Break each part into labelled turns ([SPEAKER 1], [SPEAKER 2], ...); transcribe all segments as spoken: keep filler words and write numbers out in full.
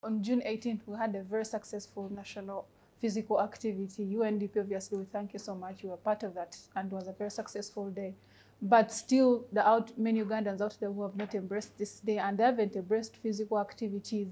[SPEAKER 1] on June eighteenth, we had a very successful national physical activity. U N D P, obviously, we thank you so much. You were part of that, and it was a very successful day. But still, there are many Ugandans out there who have not embraced this day, and they haven't embraced physical activities.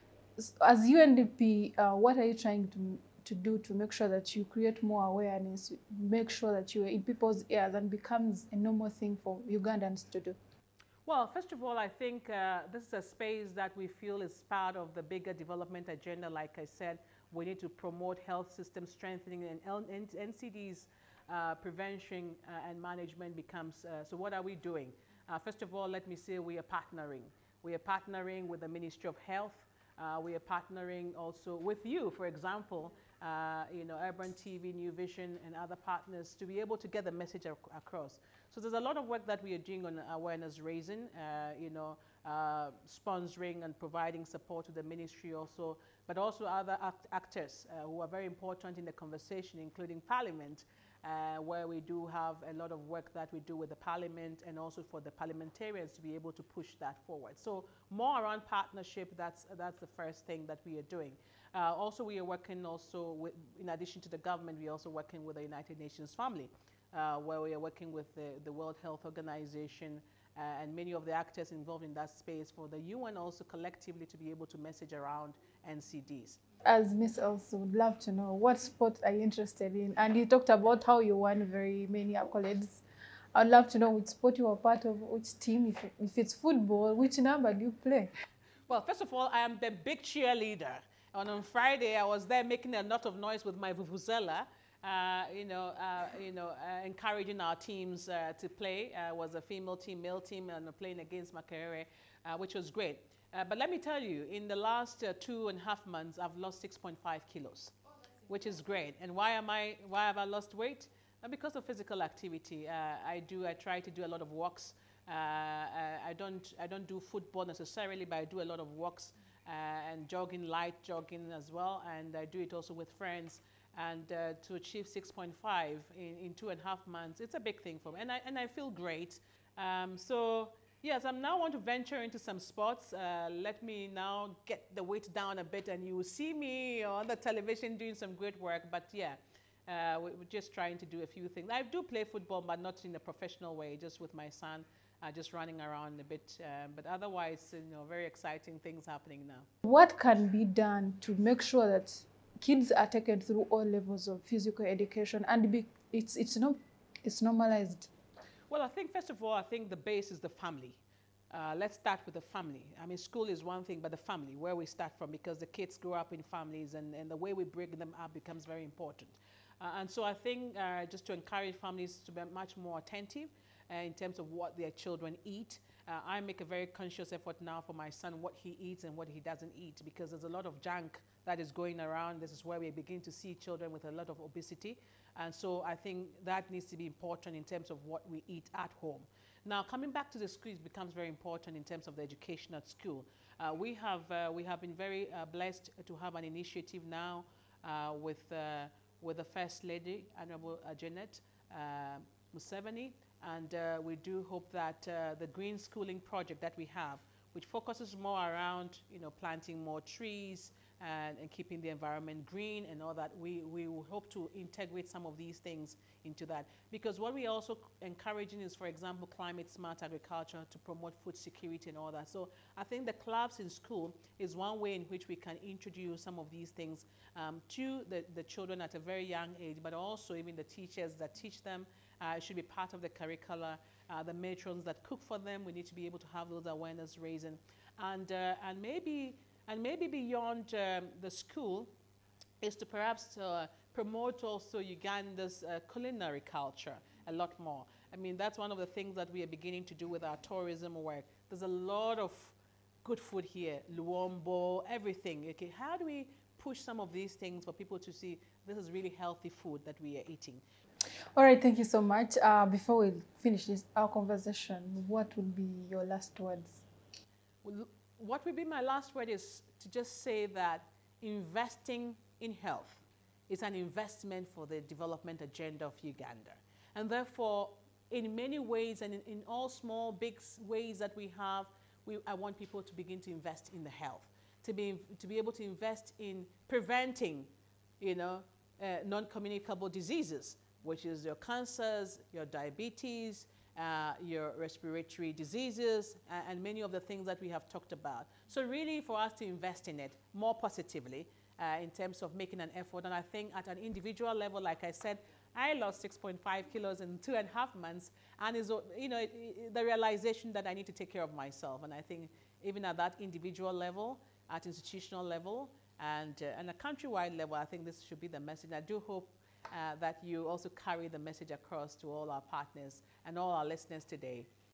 [SPEAKER 1] As U N D P, uh, what are you trying to, to do to make sure that you create more awareness, make sure that you're in people's ears and becomes a normal thing for Ugandans to do?
[SPEAKER 2] Well, first of all, I think uh, this is a space that we feel is part of the bigger development agenda. Like I said, we need to promote health system strengthening, and N C D's uh, prevention uh, and management becomes, uh, so what are we doing? Uh, first of all, let me say we are partnering. We are partnering with the Ministry of Health. Uh, we are partnering also with you, for example, uh, you know, Urban T V, New Vision, and other partners to be able to get the message ac across. So there's a lot of work that we are doing on awareness raising, uh, you know, uh, sponsoring and providing support to the ministry also, but also other act actors uh, who are very important in the conversation, including Parliament, uh, where we do have a lot of work that we do with the Parliament and also for the parliamentarians to be able to push that forward. So more around partnership, that's, that's the first thing that we are doing. Uh, also, we are working also, with, in addition to the government, we are also working with the United Nations family, uh, where we are working with the, the World Health Organization uh, and many of the actors involved in that space for the U N also collectively to be able to message around N C Ds.
[SPEAKER 1] As Miss Elsa, would love to know, what sport are you interested in? And you talked about how you won very many accolades. I'd love to know which sport you are part of, which team, if, if it's football, which number do you play?
[SPEAKER 2] Well, first of all, I am the big cheerleader. And on Friday, I was there making a lot of noise with my vuvuzela, uh, you know, uh, you know, uh, encouraging our teams uh, to play. Uh, it was a female team, male team, and playing against Makerere, uh, which was great. Uh, but let me tell you, in the last uh, two and a half months, I've lost six point five kilos, which is great. And why am I? Why have I lost weight? Uh, because of physical activity. Uh, I do. I try to do a lot of walks. Uh, I don't. I don't do football necessarily, but I do a lot of walks. Uh, and jogging, light jogging as well, and I do it also with friends. And uh, to achieve six point five in, in two and a half months, it's a big thing for me, and I, and I feel great. Um, so yes, I now want to venture into some sports. Uh, let me now get the weight down a bit, and you will see me on the television doing some great work. But yeah, uh, we're just trying to do a few things. I do play football, but not in a professional way, just with my son. Uh, just running around a bit, uh, but otherwise, you know, very exciting things happening now.
[SPEAKER 1] What can be done to make sure that kids are taken through all levels of physical education and be, it's, it's, no, it's normalized?
[SPEAKER 2] Well, I think, first of all, I think the base is the family. Uh, let's start with the family. I mean, school is one thing, but the family, where we start from, because the kids grow up in families, and, and the way we bring them up becomes very important. Uh, and so I think uh, just to encourage families to be much more attentive, Uh, in terms of what their children eat. Uh, I make a very conscious effort now for my son, what he eats and what he doesn't eat, because there's a lot of junk that is going around. This is where we begin to see children with a lot of obesity. And so I think that needs to be important in terms of what we eat at home. Now, coming back to the school, it becomes very important in terms of the education at school. Uh, we, have, uh, we have been very uh, blessed to have an initiative now uh, with, uh, with the First Lady, Honorable uh, Janet uh, Museveni. And uh, we do hope that uh, the green schooling project that we have, which focuses more around, you know, planting more trees and, and keeping the environment green and all that, we, we will hope to integrate some of these things into that. Because what we're also encouraging is, for example, climate smart agriculture to promote food security and all that. So I think the clubs in school is one way in which we can introduce some of these things um, to the, the children at a very young age, but also even the teachers that teach them. Uh, it should be part of the curricula. Uh, the matrons that cook for them, we need to be able to have those awareness raising. And, uh, and, maybe, and maybe beyond um, the school is to perhaps uh, promote also Uganda's uh, culinary culture a lot more. I mean, that's one of the things that we are beginning to do with our tourism work. There's a lot of good food here, luombo, everything. Okay, how do we push some of these things for people to see this is really healthy food that we are eating?
[SPEAKER 1] All right, thank you so much. Uh, before we finish this, our conversation, what would be your last words?
[SPEAKER 2] Well, what would be my last word is to just say that investing in health is an investment for the development agenda of Uganda. And therefore, in many ways and in, in all small, big ways that we have, we, I want people to begin to invest in the health. to be, to be able to invest in preventing, you know, uh, non-communicable diseases, which is your cancers, your diabetes, uh, your respiratory diseases, uh, and many of the things that we have talked about. So really for us to invest in it more positively uh, in terms of making an effort. And I think at an individual level, like I said, I lost six point five kilos in two and a half months, and is, you know, it, it, the realization that I need to take care of myself. And I think even at that individual level, at institutional level, and, uh, and a countrywide level, I think this should be the message. I do hope uh, that you also carry the message across to all our partners and all our listeners today.